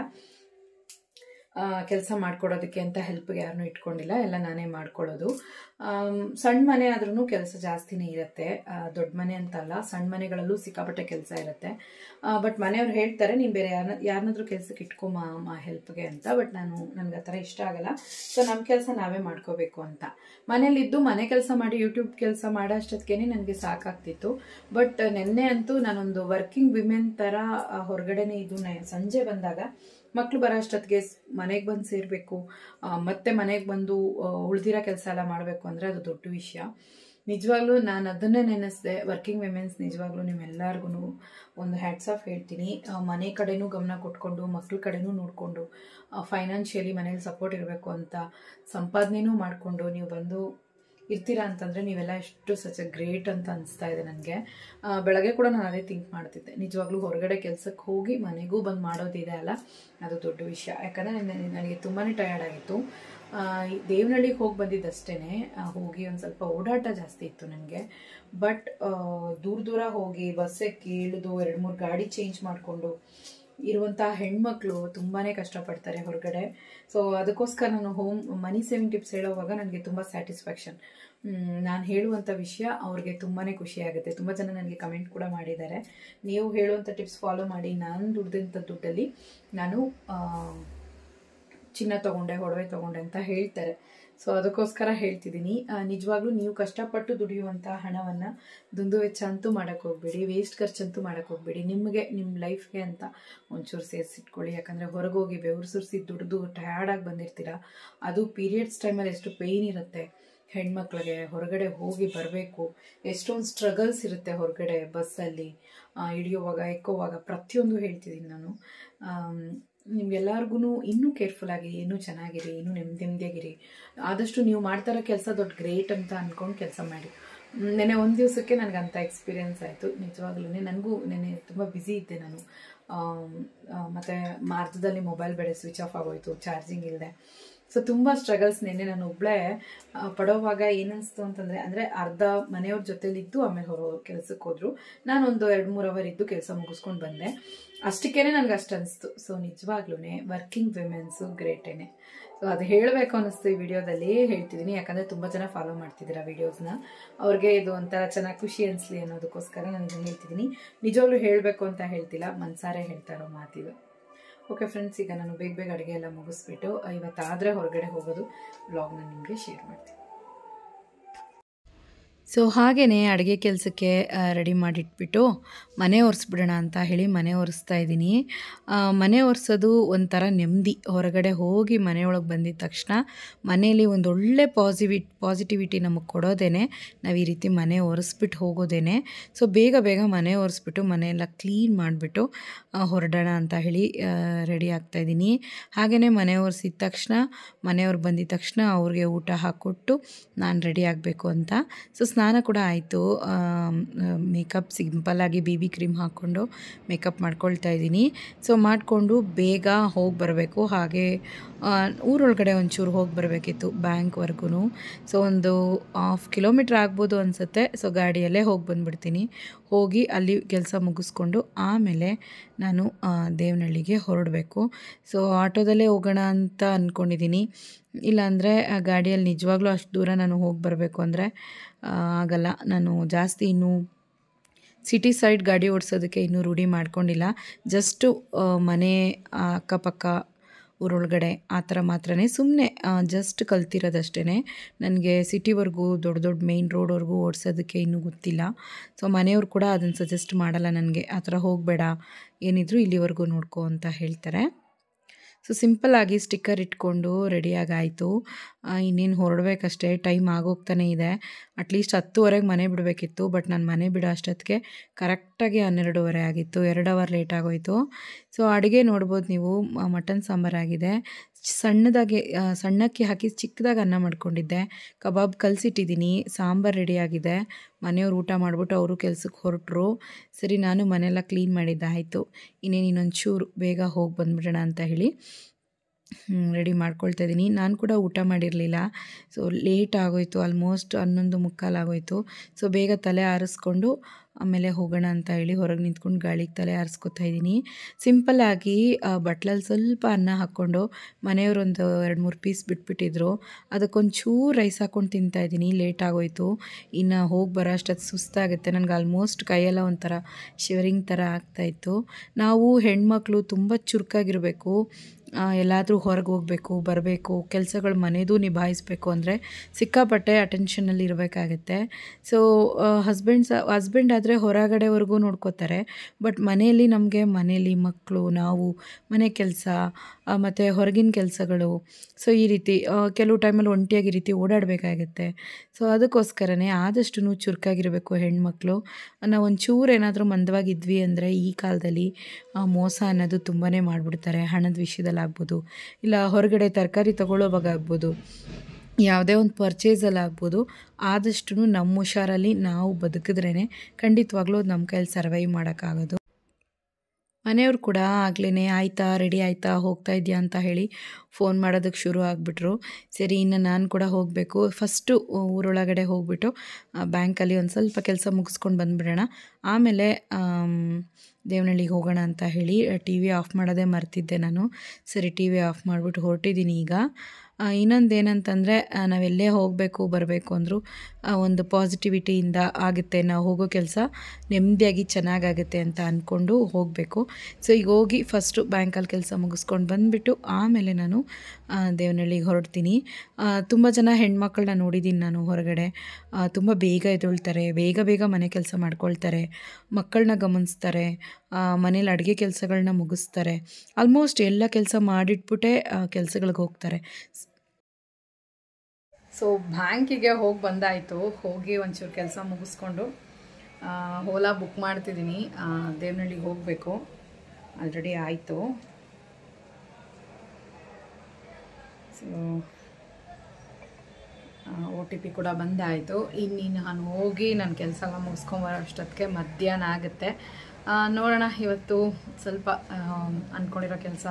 A: ಕೆಲಸ ಮಾಡ್ಕೊಡೋದಕ್ಕೆ ಅಂತ ಹೆಲ್ಪ್ಗೆ ಯಾರನ್ನೂ ಇಟ್ಕೊಂಡಿಲ್ಲ, ಎಲ್ಲ ನಾನೇ ಮಾಡ್ಕೊಳ್ಳೋದು. ಸಣ್ಣ ಮನೆ ಆದ್ರೂ ಕೆಲಸ ಜಾಸ್ತಿನೇ ಇರುತ್ತೆ. ದೊಡ್ಡ ಮನೆ ಅಂತಲ್ಲ, ಸಣ್ಣ ಮನೆಗಳಲ್ಲೂ ಸಿಕ್ಕಾಪಟ್ಟೆ ಕೆಲಸ ಇರುತ್ತೆ. ಬಟ್ ಮನೆಯವ್ರು ಹೇಳ್ತಾರೆ ನೀನು ಬೇರೆ ಯಾರನ್ನಾದ್ರೂ ಕೆಲಸಕ್ಕೆ ಇಟ್ಕೊಮ್ಮ ಹೆಲ್ಪ್ಗೆ ಅಂತ. ಬಟ್ ನನಗೆ ಆ ಥರ ಇಷ್ಟ ಆಗಲ್ಲ. ಸೊ ನಮ್ಮ ಕೆಲಸ ನಾವೇ ಮಾಡ್ಕೋಬೇಕು ಅಂತ ಮನೇಲಿದ್ದು ಮನೆ ಕೆಲಸ ಮಾಡಿ ಯೂಟ್ಯೂಬ್ ಕೆಲಸ ಮಾಡೋ ಅಷ್ಟೊತ್ತಿಗೆ ನನಗೆ ಸಾಕಾಗ್ತಿತ್ತು. ಬಟ್ ನೆನ್ನೆ ಅಂತೂ ನಾನೊಂದು ವರ್ಕಿಂಗ್ ವಿಮೆನ್ ಥರ ಹೊರಗಡೆನೇ ಇದು. ಸಂಜೆ ಬಂದಾಗ ಮಕ್ಕಳು ಬರೋ ಅಷ್ಟೊತ್ತಿಗೆ ಮನೆಗೆ ಬಂದು ಸೇರಬೇಕು, ಮತ್ತೆ ಮನೆಗೆ ಬಂದು ಉಳಿದಿರೋ ಕೆಲಸ ಎಲ್ಲ ಮಾಡಬೇಕು ಅಂದರೆ ಅದು ದೊಡ್ಡ ವಿಷಯ. ನಿಜವಾಗ್ಲೂ ನಾನು ಅದನ್ನೇ ನೆನೆಸಿದೆ. ವರ್ಕಿಂಗ್ ವಿಮೆನ್ಸ್ ನಿಜವಾಗ್ಲೂ ನಿಮ್ಮೆಲ್ಲರಿಗೂ ಒಂದು ಹ್ಯಾಟ್ಸ್ ಆಫ್ ಹೇಳ್ತೀನಿ. ಮನೆ ಕಡೆನೂ ಗಮನ ಕೊಟ್ಕೊಂಡು, ಮಕ್ಳ ಕಡೆನೂ ನೋಡಿಕೊಂಡು, ಫೈನಾನ್ಷಿಯಲಿ ಮನೇಲಿ ಸಪೋರ್ಟ್ ಇರಬೇಕು ಅಂತ ಸಂಪಾದನೆನೂ ಮಾಡಿಕೊಂಡು ನೀವು ಬಂದು ಇರ್ತೀರಾ ಅಂತಂದರೆ ನೀವೆಲ್ಲ ಎಷ್ಟು ಸಚ್ ಗ್ರೇಟ್ ಅಂತ ಅನಿಸ್ತಾ ಇದೆ ನನಗೆ. ಬೆಳಗ್ಗೆ ಕೂಡ ನಾನು ಅದೇ ಥಿಂಕ್ ಮಾಡ್ತಿದ್ದೆ. ನಿಜವಾಗ್ಲೂ ಹೊರಗಡೆ ಕೆಲಸಕ್ಕೆ ಹೋಗಿ ಮನೆಗೂ ಬಂದು ಮಾಡೋದಿದೆ ಅಲ್ಲ, ಅದು ದೊಡ್ಡ ವಿಷಯ. ಯಾಕಂದರೆ ನನಗೆ ತುಂಬಾ ಟಯರ್ಡ್ ಆಗಿತ್ತು. ದೇವನಹಳ್ಳಿಗೆ ಹೋಗಿ ಬಂದಿದ್ದಷ್ಟೇ. ಹೋಗಿ ಒಂದು ಸ್ವಲ್ಪ ಓಡಾಟ ಜಾಸ್ತಿ ಇತ್ತು ನನಗೆ. ಬಟ್ ದೂರ ಹೋಗಿ ಬಸ್ಸಕ್ಕೆ ಇಳಿದು 2-3 ಗಾಡಿ ಚೇಂಜ್ ಮಾಡಿಕೊಂಡು ಇರುವಂಥ ಹೆಣ್ಮಕ್ಳು ತುಂಬಾ ಕಷ್ಟಪಡ್ತಾರೆ ಹೊರಗಡೆ. ಸೊ ಅದಕ್ಕೋಸ್ಕರ ನಾನು ಮನಿ ಸೇವಿಂಗ್ ಟಿಪ್ಸ್ ಹೇಳೋವಾಗ ನನಗೆ ತುಂಬ ಸ್ಯಾಟಿಸ್ಫ್ಯಾಕ್ಷನ್. ನಾನು ಹೇಳುವಂಥ ವಿಷಯ ಅವ್ರಿಗೆ ತುಂಬಾ ಖುಷಿ ಆಗುತ್ತೆ. ತುಂಬ ಜನ ನನಗೆ ಕಮೆಂಟ್ ಕೂಡ ಮಾಡಿದ್ದಾರೆ, ನೀವು ಹೇಳುವಂಥ ಟಿಪ್ಸ್ ಫಾಲೋ ಮಾಡಿ ನಾನು ದುಡ್ದಂಥ ದುಡ್ಡಲ್ಲಿ ನಾನು ಚಿನ್ನ ತೊಗೊಂಡೆ, ಒಡವೆ ತೊಗೊಂಡೆ ಅಂತ ಹೇಳ್ತಾರೆ. ಸೊ ಅದಕ್ಕೋಸ್ಕರ ಹೇಳ್ತಿದ್ದೀನಿ. ನಿಜವಾಗ್ಲೂ ನೀವು ಕಷ್ಟಪಟ್ಟು ದುಡಿಯುವಂಥ ಹಣವನ್ನು ದುಂದು ವೆಚ್ಚ ಅಂತೂ ಮಾಡೋಕ್ಕೆ ಹೋಗ್ಬೇಡಿ, ವೇಸ್ಟ್ ಖರ್ಚಂತೂ ಮಾಡೋಕ್ಕೆ ಹೋಗ್ಬೇಡಿ. ನಿಮಗೆ ನಿಮ್ಮ ಲೈಫ್ಗೆ ಅಂತ ಒಂಚೂರು ಸೇರಿಸಿಟ್ಕೊಳ್ಳಿ. ಯಾಕಂದರೆ ಹೊರಗೋಗಿ ಬೆವರು ಸುರಿಸಿ ದುಡಿದು ಟಯರ್ಡಾಗಿ ಬಂದಿರ್ತೀರ. ಅದು ಪೀರಿಯಡ್ಸ್ ಟೈಮಲ್ಲಿ ಎಷ್ಟು ಪೇಯ್ನ್ ಇರುತ್ತೆ ಹೆಣ್ಮಕ್ಳಿಗೆ. ಹೊರಗಡೆ ಹೋಗಿ ಬರಬೇಕು, ಎಷ್ಟೊಂದು ಸ್ಟ್ರಗಲ್ಸ್ ಇರುತ್ತೆ ಹೊರಗಡೆ ಬಸ್ಸಲ್ಲಿ ಇಳಿಯುವಾಗ, ಎಕ್ಕುವಾಗ, ಪ್ರತಿಯೊಂದು ಹೇಳ್ತಿದ್ದೀನಿ ನಾನು. ನಿಮ್ಗೆಲ್ಲರಿಗೂ ಇನ್ನೂ ಕೇರ್ಫುಲ್ಲಾಗಿ, ಇನ್ನೂ ಚೆನ್ನಾಗಿರಿ, ಇನ್ನೂ ನೆಮ್ಮದಿಯಾಗಿರಿ. ಆದಷ್ಟು ನೀವು ಮಾಡ್ತಾರೋ ಕೆಲಸ ದೊಡ್ಡ ಗ್ರೇಟ್ ಅಂತ ಅಂದ್ಕೊಂಡು ಕೆಲಸ ಮಾಡಿ. ನೆನೆ ಒಂದು ದಿವಸಕ್ಕೆ ನನಗೆ ಅಂಥ ಎಕ್ಸ್ಪೀರಿಯೆನ್ಸ್ ಆಯಿತು. ನಿಜವಾಗ್ಲೂ ನನಗೂ ನೆನೆ ತುಂಬ ಬ್ಯುಸಿ ಇದ್ದೆ ನಾನು. ಮತ್ತು ಮಾರ್ಚದಲ್ಲಿ ಮೊಬೈಲ್ ಬೇರೆ ಸ್ವಿಚ್ ಆಫ್ ಆಗೋಯ್ತು, ಚಾರ್ಜಿಂಗ್ ಇಲ್ಲದೆ. ಸೊ ತುಂಬ ಸ್ಟ್ರಗಲ್ಸ್. ನೆನ್ನೆ ನಾನು ಒಬ್ಬಳೇ ಪಡೋವಾಗ ಏನನ್ನಿಸ್ತು ಅಂತಂದರೆ, ಅಂದರೆ ಅರ್ಧ ಮನೆಯವ್ರ ಜೊತೆಲಿದ್ದು ಆಮೇಲೆ ಕೆಲಸಕ್ಕೆ ಹೋದ್ರು. ನಾನೊಂದು 2-3 ಅವರ್ ಇದ್ದು ಕೆಲಸ ಮುಗಿಸ್ಕೊಂಡು ಬಂದೆ. ಅಷ್ಟಕ್ಕೇ ನನಗೆ ಅಷ್ಟು ಅನಿಸ್ತು. ಸೊ ನಿಜವಾಗ್ಲೂ ವರ್ಕಿಂಗ್ ವಿಮೆನ್ಸು ಗ್ರೇಟೇನೆ. ಸೊ ಅದು ಹೇಳಬೇಕು ಅನ್ನಿಸ್ತು ಈ ವಿಡಿಯೋದಲ್ಲಿ ಹೇಳ್ತಿದ್ದೀನಿ. ಯಾಕಂದರೆ ತುಂಬ ಜನ ಫಾಲೋ ಮಾಡ್ತಿದ್ದೀರಾ ವೀಡಿಯೋಸ್ನ. ಅವ್ರಿಗೆ ಇದು ಒಂಥರ ಚೆನ್ನಾಗಿ ಖುಷಿ ಅನಿಸ್ಲಿ ಅನ್ನೋದಕ್ಕೋಸ್ಕರ ನಾನು ಹೇಳ್ತಿದ್ದೀನಿ. ನಿಜವಾಗ್ಲೂ ಹೇಳಬೇಕು ಅಂತ ಹೇಳ್ತಿಲ್ಲ, ಮನ್ಸಾರೆ ಹೇಳ್ತಾ ಇರೋ ಮಾತಿದು. ಓಕೆ ಫ್ರೆಂಡ್ಸ್, ಈಗ ನಾನು ಬೇಗ ಅಡುಗೆ ಎಲ್ಲ ಮುಗಿಸ್ಬಿಟ್ಟು ಇವತ್ತಾದರೆ ಹೊರಗಡೆ ಹೋಗೋದು ವ್ಲಾಗ್ನ ನಿಮಗೆ ಶೇರ್ ಮಾಡ್ತೀನಿ. ಸೊ ಹಾಗೆಯೇ ಅಡುಗೆ ಕೆಲಸಕ್ಕೆ ರೆಡಿ ಮಾಡಿಟ್ಬಿಟ್ಟು ಮನೆ ಒರೆಸ್ಬಿಡೋಣ ಅಂತ ಹೇಳಿ ಮನೆ ಒರೆಸ್ತಾ ಇದ್ದೀನಿ. ಮನೆ ಒರೆಸೋದು ಒಂಥರ ನೆಮ್ಮದಿ. ಹೊರಗಡೆ ಹೋಗಿ ಮನೆಯೊಳಗೆ ಬಂದಿದ್ದ ತಕ್ಷಣ ಮನೆಯಲ್ಲಿ ಒಂದೊಳ್ಳೆ ಪಾಸಿಟಿವಿಟಿ ನಮಗೆ ಕೊಡೋದೇನೆ ನಾವು ಈ ರೀತಿ ಮನೆ ಒರೆಸ್ಬಿಟ್ಟು ಹೋಗೋದೇನೆ. ಸೊ ಬೇಗ ಮನೆ ಒರೆಸ್ಬಿಟ್ಟು ಮನೆಯೆಲ್ಲ ಕ್ಲೀನ್ ಮಾಡಿಬಿಟ್ಟು ಹೊರಡೋಣ ಅಂತ ಹೇಳಿ ರೆಡಿ ಆಗ್ತಾಯಿದ್ದೀನಿ. ಹಾಗೆಯೇ ಮನೆ ಒರೆಸಿದ ತಕ್ಷಣ ಮನೆಯವ್ರು ಬಂದಿದ್ದ ತಕ್ಷಣ ಅವ್ರಿಗೆ ಊಟ ಹಾಕ್ಕೊಟ್ಟು ನಾನು ರೆಡಿ ಆಗಬೇಕು ಅಂತ. ಸೊ ಸ್ನಾನ ಕೂಡ ಆಯಿತು. ಮೇಕಪ್ ಸಿಂಪಲ್ಲಾಗಿ BB ಕ್ರೀಮ್ ಹಾಕ್ಕೊಂಡು ಮೇಕಪ್ ಮಾಡ್ಕೊಳ್ತಾ ಇದ್ದೀನಿ. ಸೊ ಮಾಡಿಕೊಂಡು ಬೇಗ ಹೋಗಿ ಬರಬೇಕು. ಹಾಗೆ ಊರೊಳಗಡೆ ಒಂಚೂರು ಹೋಗಿ ಬರಬೇಕಿತ್ತು ಬ್ಯಾಂಕ್ವರೆಗೂ. ಸೊ ಒಂದು 1/2 ಕಿಲೋಮೀಟ್ರ್ ಆಗ್ಬೋದು ಅನಿಸುತ್ತೆ. ಸೊ ಗಾಡಿಯಲ್ಲೇ ಹೋಗಿ ಬಂದುಬಿಡ್ತೀನಿ. ಹೋಗಿ ಅಲ್ಲಿ ಕೆಲಸ ಮುಗಿಸ್ಕೊಂಡು ಆಮೇಲೆ ನಾನು ದೇವನಹಳ್ಳಿಗೆ ಹೊರಡಬೇಕು. ಸೊ ಆಟೋದಲ್ಲೇ ಹೋಗೋಣ ಅಂತ ಅಂದ್ಕೊಂಡಿದ್ದೀನಿ. ಇಲ್ಲಾಂದರೆ ಗಾಡಿಯಲ್ಲಿ ನಿಜವಾಗ್ಲೂ ಅಷ್ಟು ದೂರ ನಾನು ಹೋಗಿ ಬರಬೇಕು ಅಂದರೆ ಆಗಲ್ಲ. ನಾನು ಜಾಸ್ತಿ ಇನ್ನೂ ಸಿಟಿ ಸೈಡ್ ಗಾಡಿ ಓಡಿಸೋದಕ್ಕೆ ಇನ್ನೂ ರೂಢಿ ಮಾಡ್ಕೊಂಡಿಲ್ಲ. ಜಸ್ಟು ಮನೆ ಅಕ್ಕಪಕ್ಕ ಊರೊಳಗಡೆ ಆ ಥರ ಮಾತ್ರನೇ ಸುಮ್ಮನೆ ಜಸ್ಟ್ ಕಲ್ತಿರೋದಷ್ಟೇ. ನನಗೆ ಸಿಟಿವರೆಗೂ ದೊಡ್ಡ ದೊಡ್ಡ ಮೇಯ್ನ್ ರೋಡ್ವರೆಗೂ ಓಡಿಸೋದಕ್ಕೆ ಇನ್ನೂ ಗೊತ್ತಿಲ್ಲ. ಸೊ ಮನೆಯವ್ರು ಕೂಡ ಅದನ್ನು ಸಜೆಸ್ಟ್ ಮಾಡಲ್ಲ ನನಗೆ, ಆ ಥರ ಹೋಗಬೇಡ, ಏನಿದ್ರು ಇಲ್ಲಿವರೆಗೂ ನೋಡ್ಕೊ ಅಂತ ಹೇಳ್ತಾರೆ. ಸೊ ಸಿಂಪಲ್ಲಾಗಿ ಸ್ಟಿಕ್ಕರ್ ಇಟ್ಕೊಂಡು ರೆಡಿಯಾಗಾಯಿತು. ಇನ್ನೇನು ಹೊರಡಬೇಕಷ್ಟೇ. ಟೈಮ್ ಆಗೋಗ್ತಾನೆ ಇದೆ. ಅಟ್ಲೀಸ್ಟ್ 10:30ಗೆ ಮನೆ ಬಿಡಬೇಕಿತ್ತು. ಬಟ್ ನಾನು ಮನೆ ಬಿಡೋ ಅಷ್ಟೊತ್ತಿಗೆ ಕರೆಕ್ಟಾಗಿ 12:30 ಆಗಿತ್ತು. 2 ಅವರ್ ಲೇಟ್ ಆಗೋಯಿತು. ಸೊ ಅಡುಗೆ ನೋಡ್ಬೋದು ನೀವು, ಮಟನ್ ಸಾಂಬಾರಾಗಿದೆ. ಸಣ್ಣದಾಗಿ ಸಣ್ಣಕ್ಕಿ ಹಾಕಿ ಚಿಕ್ಕದಾಗಿ ಅನ್ನ ಮಾಡ್ಕೊಂಡಿದ್ದೆ. ಕಬಾಬ್ ಕಲಸಿಟ್ಟಿದ್ದೀನಿ. ಸಾಂಬಾರು ರೆಡಿಯಾಗಿದೆ. ಮನೆಯವ್ರು ಊಟ ಮಾಡಿಬಿಟ್ಟು ಅವರು ಕೆಲ್ಸಕ್ಕೆ ಹೊರಟರು. ಸರಿ, ನಾನು ಮನೆಯೆಲ್ಲ ಕ್ಲೀನ್ ಮಾಡಿದ್ದಾಯಿತು. ಇನ್ನೇನು ಇನ್ನೊಂಚೂರು ಬೇಗ ಹೋಗಿ ಬಂದುಬಿಡೋಣ ಅಂತ ಹೇಳಿ ರೆಡಿ ಮಾಡ್ಕೊಳ್ತಾ ಇದ್ದೀನಿ. ನಾನು ಕೂಡ ಊಟ ಮಾಡಿರಲಿಲ್ಲ. ಸೊ ಲೇಟ್ ಆಗೋಯಿತು. ಆಲ್ಮೋಸ್ಟ್ 11:45 ಆಗೋಯಿತು. ಸೊ ಬೇಗ ತಲೆ ಆರಿಸ್ಕೊಂಡು ಆಮೇಲೆ ಹೋಗೋಣ ಅಂತ ಹೇಳಿ ಹೊರಗೆ ನಿಂತ್ಕೊಂಡು ಗಾಳಿಗೆ ತಲೆ ಆರಿಸ್ಕೊತಾ ಇದ್ದೀನಿ. ಸಿಂಪಲ್ಲಾಗಿ ಬಟ್ಲಲ್ಲಿ ಸ್ವಲ್ಪ ಅನ್ನ ಹಾಕ್ಕೊಂಡು ಮನೆಯವರೊಂದು 2-3 ಪೀಸ್ ಬಿಟ್ಬಿಟ್ಟಿದ್ರು. ಅದಕ್ಕೊಂಚೂರು ರೈಸ್ ಹಾಕ್ಕೊಂಡು ತಿಂತಾಯಿದ್ದೀನಿ. ಲೇಟ್ ಆಗೋಯಿತು. ಇನ್ನು ಹೋಗಿ ಬರೋ ಅಷ್ಟೊತ್ತು ಸುಸ್ತಾಗುತ್ತೆ. ನನಗೆ ಆಲ್ಮೋಸ್ಟ್ ಕೈಯೆಲ್ಲ ಒಂಥರ ಶಿವರಿಂಗ್ ಥರ ಆಗ್ತಾಯಿತ್ತು. ನಾವು ಹೆಣ್ಮಕ್ಳು ತುಂಬ ಚುರುಕಾಗಿರಬೇಕು. ಎಲ್ಲಾದರೂ ಹೊರಗೆ ಹೋಗಬೇಕು, ಬರಬೇಕು, ಕೆಲಸಗಳು ಮನೆಯದು ನಿಭಾಯಿಸಬೇಕು ಅಂದರೆ ಸಿಕ್ಕಾಪಟ್ಟೆ ಅಟೆನ್ಷನಲ್ಲಿ ಇರಬೇಕಾಗತ್ತೆ. ಸೊ ಹಸ್ಬೆಂಡ್ ಆದರೆ ಹೊರಗಡೆವರೆಗೂ ನೋಡ್ಕೋತಾರೆ. ಬಟ್ ಮನೆಯಲ್ಲಿ ನಮಗೆ ಮನೇಲಿ ಮಕ್ಕಳು, ನಾವು, ಮನೆ ಕೆಲಸ ಮತ್ತು ಹೊರಗಿನ ಕೆಲಸಗಳು, ಸೊ ಈ ರೀತಿ ಕೆಲವು ಟೈಮಲ್ಲಿ ಒಂಟಿಯಾಗಿ ಈ ರೀತಿ ಓಡಾಡಬೇಕಾಗತ್ತೆ. ಸೊ ಅದಕ್ಕೋಸ್ಕರನೇ ಆದಷ್ಟು ಚುರುಕಾಗಿರಬೇಕು ಹೆಣ್ಮಕ್ಳು. ನಾವು ಒಂಚೂರು ಏನಾದರೂ ಮಂದವಾಗಿದ್ವಿ ಅಂದರೆ ಈ ಕಾಲದಲ್ಲಿ ಮೋಸ ಅನ್ನೋದು ತುಂಬಾ ಮಾಡಿಬಿಡ್ತಾರೆ. ಹಣದ ವಿಷಯದಲ್ಲಿ ಆಗ್ಬೋದು, ಇಲ್ಲ ಹೊರಗಡೆ ತರಕಾರಿ ತೊಗೊಳ್ಳೋವಾಗ ಆಗ್ಬೋದು, ಯಾವುದೇ ಒಂದು ಪರ್ಚೇಸಲ್ಲಿ ಆಗ್ಬೋದು. ಆದಷ್ಟು ನಮ್ಮ ಹುಷಾರಲ್ಲಿ ನಾವು ಬದುಕಿದ್ರೇ ಖಂಡಿತವಾಗ್ಲೂ ನಮ್ಮ ಕೈಯಲ್ಲಿ ಸರ್ವೈವ್ ಮಾಡೋಕ್ಕಾಗೋದು. ಮನೆಯವ್ರು ಕೂಡ ಆಗ್ಲೇ ಆಯಿತಾ, ರೆಡಿ ಆಯಿತಾ, ಹೋಗ್ತಾ ಇದೆಯಾ ಅಂತ ಹೇಳಿ ಫೋನ್ ಮಾಡೋದಕ್ಕೆ ಶುರು ಆಗಿಬಿಟ್ರು. ಸರಿ, ಇನ್ನು ನಾನು ಕೂಡ ಹೋಗಬೇಕು. ಫಸ್ಟು ಊರೊಳಗಡೆ ಹೋಗ್ಬಿಟ್ಟು ಬ್ಯಾಂಕಲ್ಲಿ ಒಂದು ಸ್ವಲ್ಪ ಕೆಲಸ ಮುಗಿಸ್ಕೊಂಡು ಬಂದುಬಿಡೋಣ. ಆಮೇಲೆ ದೇವನಹಳ್ಳಿಗೆ ಹೋಗೋಣ ಅಂತ ಹೇಳಿ TV ಆಫ್ ಮಾಡೋದೇ ಮರ್ತಿದ್ದೆ ನಾನು. ಸರಿ, TV ಆಫ್ ಮಾಡಿಬಿಟ್ಟು ಹೊರಟಿದ್ದೀನಿ ಈಗ. ಇನ್ನೊಂದೇನಂತಂದರೆ ನಾವೆಲ್ಲೇ ಹೋಗಬೇಕು ಬರಬೇಕು ಅಂದರೂ ಒಂದು ಪಾಸಿಟಿವಿಟಿಯಿಂದ ಆಗುತ್ತೆ. ನಾವು ಹೋಗೋ ಕೆಲಸ ನೆಮ್ಮದಿಯಾಗಿ ಚೆನ್ನಾಗಾಗುತ್ತೆ ಅಂತ ಅಂದ್ಕೊಂಡು ಹೋಗಬೇಕು. ಸೊ ಈಗ ಹೋಗಿ ಫಸ್ಟು ಬ್ಯಾಂಕಲ್ಲಿ ಕೆಲಸ ಮುಗಿಸ್ಕೊಂಡು ಬಂದುಬಿಟ್ಟು ಆಮೇಲೆ ನಾನು ದೇವನಹಳ್ಳಿಗೆ ಹೊರಡ್ತೀನಿ. ತುಂಬ ಜನ ಹೆಣ್ಮಕ್ಳನ್ನ ನೋಡಿದ್ದೀನಿ ನಾನು ಹೊರಗಡೆ. ತುಂಬ ಬೇಗ ಎದ್ದೇಳ್ತಾರೆ, ಬೇಗ ಮನೆ ಕೆಲಸ ಮಾಡ್ಕೊಳ್ತಾರೆ, ಮಕ್ಕಳನ್ನ ಗಮನಿಸ್ತಾರೆ, ಮನೇಲಿ ಅಡುಗೆ ಕೆಲಸಗಳನ್ನ ಮುಗಿಸ್ತಾರೆ. ಆಲ್ಮೋಸ್ಟ್ ಎಲ್ಲ ಕೆಲಸ ಮಾಡಿಟ್ಬಿಟ್ಟೆ ಕೆಲಸಗಳಿಗೆ ಹೋಗ್ತಾರೆ. ಸೊ ಬ್ಯಾಂಕಿಗೆ ಹೋಗಿ ಬಂದಾಯಿತು. ಹೋಗಿ ಒಂಚೂರು ಕೆಲಸ ಮುಗಿಸ್ಕೊಂಡು ಓಲಾ ಬುಕ್ ಮಾಡ್ತಿದ್ದೀನಿ. ದೇವನಹಳ್ಳಿಗೆ ಹೋಗಬೇಕು. ಆಲ್ರೆಡಿ ಆಯಿತು. ಸೊ OTP ಕೂಡ ಬಂದಾಯಿತು. ಇನ್ನೇನು ನಾನು ಹೋಗಿ ನನ್ನ ಕೆಲಸ ಎಲ್ಲ ಮುಗಿಸ್ಕೊಂಬರೋ ಅಷ್ಟೊತ್ತಿಗೆ ಮಧ್ಯಾಹ್ನ ಆಗುತ್ತೆ. ನೋಡೋಣ, ಇವತ್ತು ಸ್ವಲ್ಪ ಅಂದ್ಕೊಂಡಿರೋ ಕೆಲಸ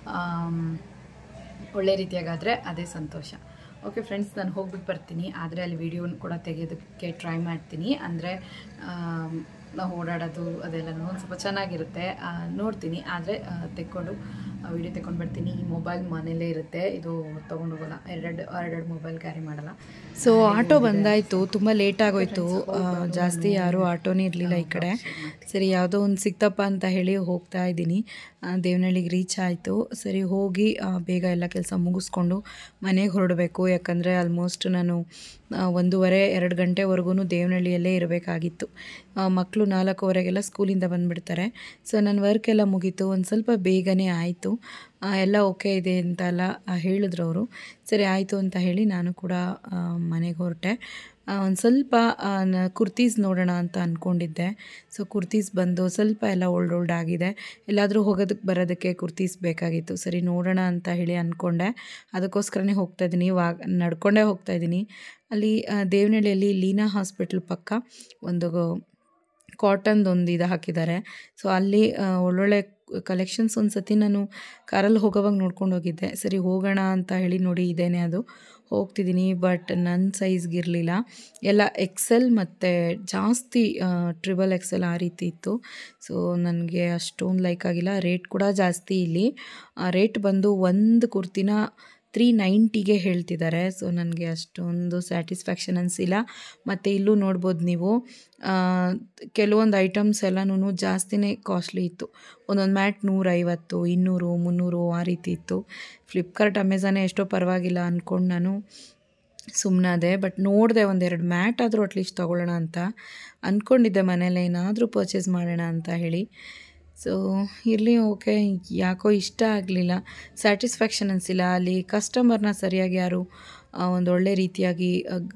A: ಒಳ್ಳೆ ರೀತಿಯಾಗಾದರೆ ಅದೇ ಸಂತೋಷ. ಓಕೆ ಫ್ರೆಂಡ್ಸ್, ನಾನು ಹೋಗ್ಬಿಟ್ಟು ಬರ್ತೀನಿ. ಆದರೆ ಅಲ್ಲಿ ವಿಡಿಯೋನ ಕೂಡ ತೆಗೆಯೋದಕ್ಕೆ ಟ್ರೈ ಮಾಡ್ತೀನಿ. ಅಂದರೆ ನಾವು ಓಡಾಡೋದು ಅದೆಲ್ಲನೂ ಒಂದು ಸ್ವಲ್ಪ ಚೆನ್ನಾಗಿರುತ್ತೆ, ನೋಡ್ತೀನಿ. ಆದರೆ ತೆಕ್ಕೊಂಡು ವಿಡಿಯೋ ತೆಕ್ಕೊಂಡು ಬರ್ತೀನಿ. ಈ ಮೊಬೈಲ್ ಮನೇಲೇ ಇರುತ್ತೆ, ಇದು ತೊಗೊಂಡು ಹೋಗೋಲ್ಲ. ಎರಡು ಮೊಬೈಲ್ ಕ್ಯಾರಿ ಮಾಡಲ್ಲ. ಸೊ ಆಟೋ ಬಂದಾಯಿತು. ತುಂಬ ಲೇಟ್ ಆಗೋಯಿತು. ಜಾಸ್ತಿ ಯಾರೂ ಆಟೋನೇ ಇರಲಿಲ್ಲ ಈ ಕಡೆ. ಸರಿ, ಯಾವುದೋ ಒಂದು ಸಿಕ್ತಪ್ಪ ಅಂತ ಹೇಳಿ ಹೋಗ್ತಾ ಇದ್ದೀನಿ. ದೇವನಹಳ್ಳಿಗೆ ರೀಚ್ ಆಯಿತು. ಸರಿ, ಹೋಗಿ ಬೇಗ ಎಲ್ಲ ಕೆಲಸ ಮುಗಿಸ್ಕೊಂಡು ಮನೆಗೆ ಹೊರಡಬೇಕು. ಯಾಕಂದರೆ ಆಲ್ಮೋಸ್ಟ್ ನಾನು 1:30-2 ಗಂಟೆವರೆಗೂ ದೇವನಹಳ್ಳಿಯಲ್ಲೇ ಇರಬೇಕಾಗಿತ್ತು. ಮಕ್ಕಳು 4:15ಗೆಲ್ಲ ಸ್ಕೂಲಿಂದ ಬಂದುಬಿಡ್ತಾರೆ. ಸೊ ನನ್ನ ವರ್ಕ್ ಎಲ್ಲ ಮುಗೀತು. ಒಂದು ಸ್ವಲ್ಪ ಬೇಗನೆ ಆಯಿತು. ಎಲ್ಲ ಓಕೆ ಇದೆ ಅಂತೆಲ್ಲ ಹೇಳಿದ್ರು ಅವರು. ಸರಿ ಆಯಿತು ಅಂತ ಹೇಳಿ ನಾನು ಕೂಡ ಮನೆಗೆ ಹೊರಟೆ. ಒಂದು ಸ್ವಲ್ಪ ಕುರ್ತೀಸ್ ನೋಡೋಣ ಅಂತ ಅಂದ್ಕೊಂಡಿದ್ದೆ. ಸೊ ಕುರ್ತೀಸ್ ಬಂದು ಸ್ವಲ್ಪ ಎಲ್ಲ ಓಲ್ಡ್ ಆಗಿದೆ. ಎಲ್ಲಾದರೂ ಹೋಗೋದಕ್ಕೆ ಬರೋದಕ್ಕೆ ಕುರ್ತೀಸ್ ಬೇಕಾಗಿತ್ತು. ಸರಿ ನೋಡೋಣ ಅಂತ ಹೇಳಿ ಅಂದ್ಕೊಂಡೆ. ಅದಕ್ಕೋಸ್ಕರನೇ ಹೋಗ್ತಾಯಿದ್ದೀನಿ. ನಡ್ಕೊಂಡೇ ಹೋಗ್ತಾಯಿದ್ದೀನಿ. ಅಲ್ಲಿ ದೇವನಹಳ್ಳಿಯಲ್ಲಿ ಲೀನಾ ಹಾಸ್ಪಿಟ್ಲ್ ಪಕ್ಕ ಒಂದು ಕಾಟನ್ದೊಂದು ಇದು ಹಾಕಿದ್ದಾರೆ. ಸೊ ಅಲ್ಲಿ ಒಳ್ಳೊಳ್ಳೆ ಕಲೆಕ್ಷನ್ಸ್ ಒಂದು ಸತಿ ನಾನು ಕಾರಲ್ಲಿ ಹೋಗೋವಾಗ ನೋಡ್ಕೊಂಡು ಹೋಗಿದ್ದೆ. ಸರಿ ಹೋಗೋಣ ಅಂತ ಹೇಳಿ ನೋಡಿ ಇದೇನೆ ಅದು ಹೋಗ್ತಿದ್ದೀನಿ. ಬಟ್ ನನ್ನ ಸೈಜ್ಗಿರಲಿಲ್ಲ. ಎಲ್ಲ ಎಕ್ಸೆಲ್ ಮತ್ತು ಜಾಸ್ತಿ XXL ಆ ರೀತಿ ಇತ್ತು. ಸೊ ನನಗೆ ಅಷ್ಟೊಂದು ಲೈಕ್ ಆಗಿಲ್ಲ. ರೇಟ್ ಕೂಡ ಜಾಸ್ತಿ ಇಲ್ಲಿ. ರೇಟ್ ಬಂದು ಒಂದು ಕುರ್ತಿನ 390ಗೆ ಹೇಳ್ತಿದ್ದಾರೆ. ಸೊ ನನಗೆ ಅಷ್ಟೊಂದು ಸ್ಯಾಟಿಸ್ಫ್ಯಾಕ್ಷನ್ ಅನಿಸಿಲ್ಲ. ಮತ್ತು ಇಲ್ಲೂ ನೋಡ್ಬೋದು ನೀವು ಕೆಲವೊಂದು ಐಟಮ್ಸ್ ಎಲ್ಲನೂ ಜಾಸ್ತಿನೇ ಕಾಸ್ಟ್ಲಿ ಇತ್ತು. ಒಂದೊಂದು ಮ್ಯಾಟ್ 150, 200, 300 ಆ ರೀತಿ ಇತ್ತು. ಫ್ಲಿಪ್ಕಾರ್ಟ್, ಅಮೆಝಾನೇ ಎಷ್ಟೋ ಪರವಾಗಿಲ್ಲ ಅಂದ್ಕೊಂಡು ನಾನು ಸುಮ್ಮನಾದೆ. ಬಟ್ ನೋಡಿದೆ ಒಂದೆರಡು ಮ್ಯಾಟ್ ಆದರೂ ಅಟ್ಲೀಸ್ಟ್ ತೊಗೊಳ್ಳೋಣ ಅಂತ ಅಂದ್ಕೊಂಡಿದ್ದೆ. ಮನೇಲಿ ಏನಾದರೂ ಪರ್ಚೇಸ್ ಮಾಡೋಣ ಅಂತ ಹೇಳಿ. ಸೊ ಇರಲಿ, ಓಕೆ. ಯಾಕೋ ಇಷ್ಟ ಆಗಲಿಲ್ಲ, ಸ್ಯಾಟಿಸ್ಫ್ಯಾಕ್ಷನ್ ಅನಿಸಿಲ್ಲ. ಅಲ್ಲಿ ಕಸ್ಟಮರ್ನ ಸರಿಯಾಗಿ ಯಾರು ಒಂದೊಳ್ಳೆ ರೀತಿಯಾಗಿ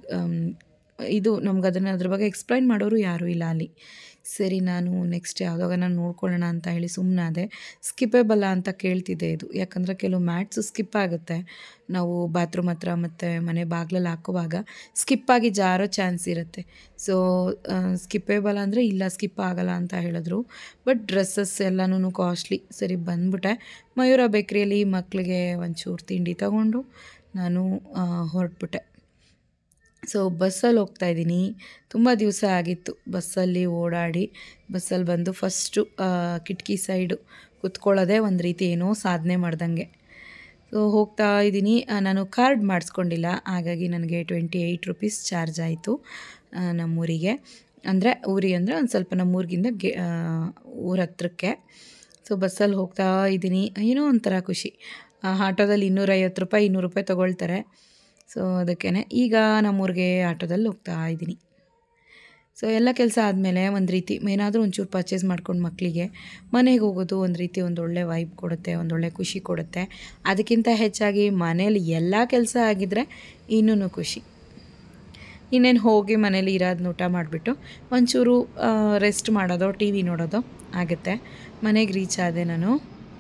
A: ಇದು ನಮ್ಗೆ ಅದ್ರ ಬಗ್ಗೆ ಎಕ್ಸ್ಪ್ಲೈನ್ ಮಾಡೋರು ಯಾರೂ ಇಲ್ಲ ಅಲ್ಲಿ. ಸರಿ ನಾನು ನೆಕ್ಸ್ಟ್ ಯಾವುದಾಗ ನಾನು ನೋಡ್ಕೊಳ್ಳೋಣ ಅಂತ ಹೇಳಿ ಸುಮ್ಮನಾದೆ. ಸ್ಕಿಪ್ಪೇಬಲ್ಲ ಅಂತ ಕೇಳ್ತಿದ್ದೆ ಇದು. ಯಾಕಂದರೆ ಕೆಲವು ಮ್ಯಾಟ್ಸು ಸ್ಕಿಪ್ ಆಗುತ್ತೆ. ನಾವು ಬಾತ್ರೂಮ್ ಹತ್ರ ಮತ್ತು ಮನೆ ಬಾಗಿಲಲ್ಲಿ ಹಾಕುವಾಗ ಸ್ಕಿಪ್ಪಾಗಿ ಜಾರೋ ಚಾನ್ಸ್ ಇರುತ್ತೆ. ಸೊ ಸ್ಕಿಪ್ಪೇಬಲ್ ಅಂದರೆ ಇಲ್ಲ, ಸ್ಕಿಪ್ ಆಗಲ್ಲ ಅಂತ ಹೇಳಿದ್ರು. ಬಟ್ ಡ್ರೆಸ್ಸಸ್ ಎಲ್ಲನೂ ಕಾಸ್ಟ್ಲಿ. ಸರಿ ಬಂದ್ಬಿಟ್ಟೆ. ಮಯೂರ ಬೇಕ್ರಿಯಲ್ಲಿ ಮಕ್ಕಳಿಗೆ ಒಂಚೂರು ತಿಂಡಿ ತಗೊಂಡು ನಾನು ಹೊರಟ್ಬಿಟ್ಟೆ. ಸೊ ಬಸ್ಸಲ್ಲಿ ಹೋಗ್ತಾಯಿದ್ದೀನಿ. ತುಂಬ ದಿವಸ ಆಗಿತ್ತು ಬಸ್ಸಲ್ಲಿ ಓಡಾಡಿ. ಬಸ್ಸಲ್ಲಿ ಬಂದು ಫಸ್ಟು ಕಿಟಕಿ ಸೈಡು ಕೂತ್ಕೊಳ್ಳೋದೇ ಒಂದು ರೀತಿ ಏನೋ ಸಾಧನೆ ಮಾಡ್ದಂಗೆ. ಸೊ ಹೋಗ್ತಾ ಇದ್ದೀನಿ. ನಾನು ಕಾರ್ಡ್ ಮಾಡಿಸ್ಕೊಂಡಿಲ್ಲ, ಹಾಗಾಗಿ ನನಗೆ 28 ರೂಪೀಸ್ ಚಾರ್ಜ್ ಆಯಿತು ನಮ್ಮೂರಿಗೆ. ಅಂದರೆ ಊರಿಗೆ ಅಂದರೆ ಒಂದು ಸ್ವಲ್ಪ ನಮ್ಮೂರಿಗಿಂತ ಊರ ಹತ್ರಕ್ಕೆ. ಸೊ ಬಸ್ಸಲ್ಲಿ ಹೋಗ್ತಾ ಇದ್ದೀನಿ. ಏನೋ ಒಂಥರ ಖುಷಿ. ಆಟೋದಲ್ಲಿ 250 ರೂಪಾಯಿ 200 ರೂಪಾಯಿ ತೊಗೊಳ್ತಾರೆ. ಸೊ ಅದಕ್ಕೇ ಈಗ ನಮ್ಮೂರಿಗೆ ಆಟೋದಲ್ಲಿ ಹೋಗ್ತಾ ಇದ್ದೀನಿ. ಸೊ ಎಲ್ಲ ಕೆಲಸ ಆದಮೇಲೆ ಒಂದು ರೀತಿ ಏನಾದರೂ ಒಂಚೂರು ಪರ್ಚೇಸ್ ಮಾಡ್ಕೊಂಡು ಮಕ್ಕಳಿಗೆ ಮನೆಗೆ ಹೋಗೋದು ಒಂದು ರೀತಿ ಒಂದೊಳ್ಳೆ ವೈಬ್ ಕೊಡುತ್ತೆ, ಒಂದೊಳ್ಳೆ ಖುಷಿ ಕೊಡುತ್ತೆ. ಅದಕ್ಕಿಂತ ಹೆಚ್ಚಾಗಿ ಮನೇಲಿ ಎಲ್ಲ ಕೆಲಸ ಆಗಿದ್ದರೆ ಇನ್ನೂ ಖುಷಿ. ಇನ್ನೇನು ಹೋಗಿ ಮನೇಲಿ ಇರೋದನ್ನ ಊಟ ಮಾಡಿಬಿಟ್ಟು ಒಂಚೂರು ರೆಸ್ಟ್ ಮಾಡೋದು, TV ನೋಡೋದು ಆಗುತ್ತೆ. ಮನೆಗೆ ರೀಚ್ ಆದೆ ನಾನು.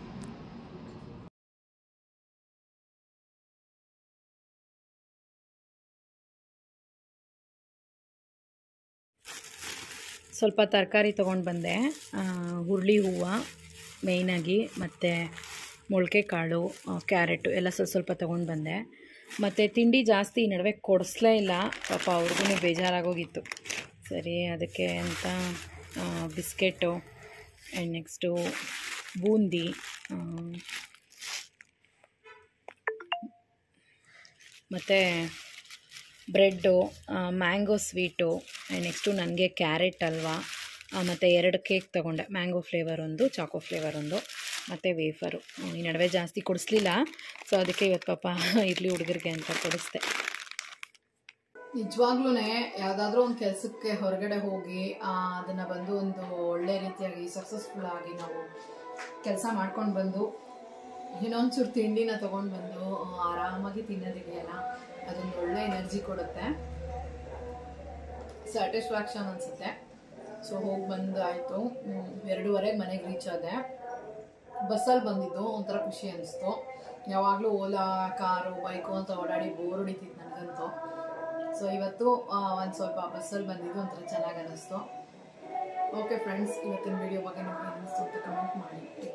A: ಸ್ವಲ್ಪ ತರಕಾರಿ ತೊಗೊಂಡು ಬಂದೆ. ಹುರುಳಿ ಹೂವು ಮೇಯ್ನಾಗಿ, ಮತ್ತು ಮೊಳಕೆ ಕಾಳು, ಕ್ಯಾರೆಟು ಎಲ್ಲ ಸ್ವಲ್ಪ ತೊಗೊಂಡು ಬಂದೆ. ಮತ್ತು ತಿಂಡಿ ಜಾಸ್ತಿ ಈ ನಡುವೆ ಕೊಡಿಸ್ಲೇ ಇಲ್ಲ. ಪಾಪ ಅವ್ರಿಗೂ ಬೇಜಾರಾಗೋಗಿತ್ತು. ಸರಿ ಅದಕ್ಕೆ ಅಂತ ಬಿಸ್ಕೆಟು ಆ್ಯಂಡ್ ನೆಕ್ಸ್ಟು ಬೂಂದಿ, ಮತ್ತು ಬ್ರೆಡ್ಡು, ಮ್ಯಾಂಗೋ ಸ್ವೀಟು, ನೆಕ್ಸ್ಟು ನನಗೆ ಕ್ಯಾರೆಟ್ ಹಲ್ವಾ, ಮತ್ತು 2 ಕೇಕ್ ತೊಗೊಂಡೆ. ಮ್ಯಾಂಗೋ ಫ್ಲೇವರ್ ಒಂದು, ಚಾಕೋ ಫ್ಲೇವರ್ ಒಂದು, ಮತ್ತು ವೇಫರು. ಈ ನಡುವೆ ಜಾಸ್ತಿ ಕೊಡಿಸ್ಲಿಲ್ಲ. ಸೊ ಅದಕ್ಕೆ ಇವತ್ತು ಪಾಪ ಇರಲಿ ಹುಡುಗರಿಗೆ ಅಂತ ಕೊಡಿಸ್ದೆ. ನಿಜವಾಗ್ಲೂ ಯಾವುದಾದ್ರೂ ಒಂದು ಕೆಲಸಕ್ಕೆ ಹೊರಗಡೆ ಹೋಗಿ ಅದನ್ನು ಬಂದು ಒಂದು ಒಳ್ಳೆ ರೀತಿಯಾಗಿ ಸಕ್ಸಸ್ಫುಲ್ ಆಗಿ ನಾವು ಕೆಲಸ ಮಾಡ್ಕೊಂಡು ಬಂದು ಇನ್ನೊಂಚೂರು ತಿಂಡಿನ ತೊಗೊಂಡು ಬಂದು ಆರಾಮಾಗಿ ತಿನ್ನೋದಿದೆಯಲ್ಲ, ಅದೊಂದು ಒಳ್ಳೆ ಎನರ್ಜಿ ಕೊಡುತ್ತೆ, ಸ್ಯಾಟಿಸ್ಫ್ಯಾಕ್ಷನ್ ಅನಿಸುತ್ತೆ. ಸೊ ಹೋಗಿ ಬಂದು ಆಯಿತು. 2:30 ಮನೆಗೆ ರೀಚ್ ಆದೆ. ಬಸ್ಸಲ್ಲಿ ಬಂದಿದ್ದು ಒಂಥರ ಖುಷಿ ಅನಿಸ್ತು. ಯಾವಾಗಲೂ ಓಲಾ, ಕಾರು, ಬೈಕು ಅಂತ ಓಡಾಡಿ ಬೋರ್ ಹೊಡಿತಿತ್ತು ನನಗಂತೂ. ಸೊ ಇವತ್ತು ಒಂದು ಸ್ವಲ್ಪ ಬಸ್ಸಲ್ಲಿ ಬಂದಿದ್ದು ಒಂಥರ ಚೆನ್ನಾಗಿ ಅನ್ನಿಸ್ತು. ಓಕೆ ಫ್ರೆಂಡ್ಸ್, ಇವತ್ತಿನ ವಿಡಿಯೋ ಬಗ್ಗೆ ನಿಮಗೆ ಅನ್ನಿಸ್ತು ಅಂತ ಕಮೆಂಟ್ ಮಾಡಿ.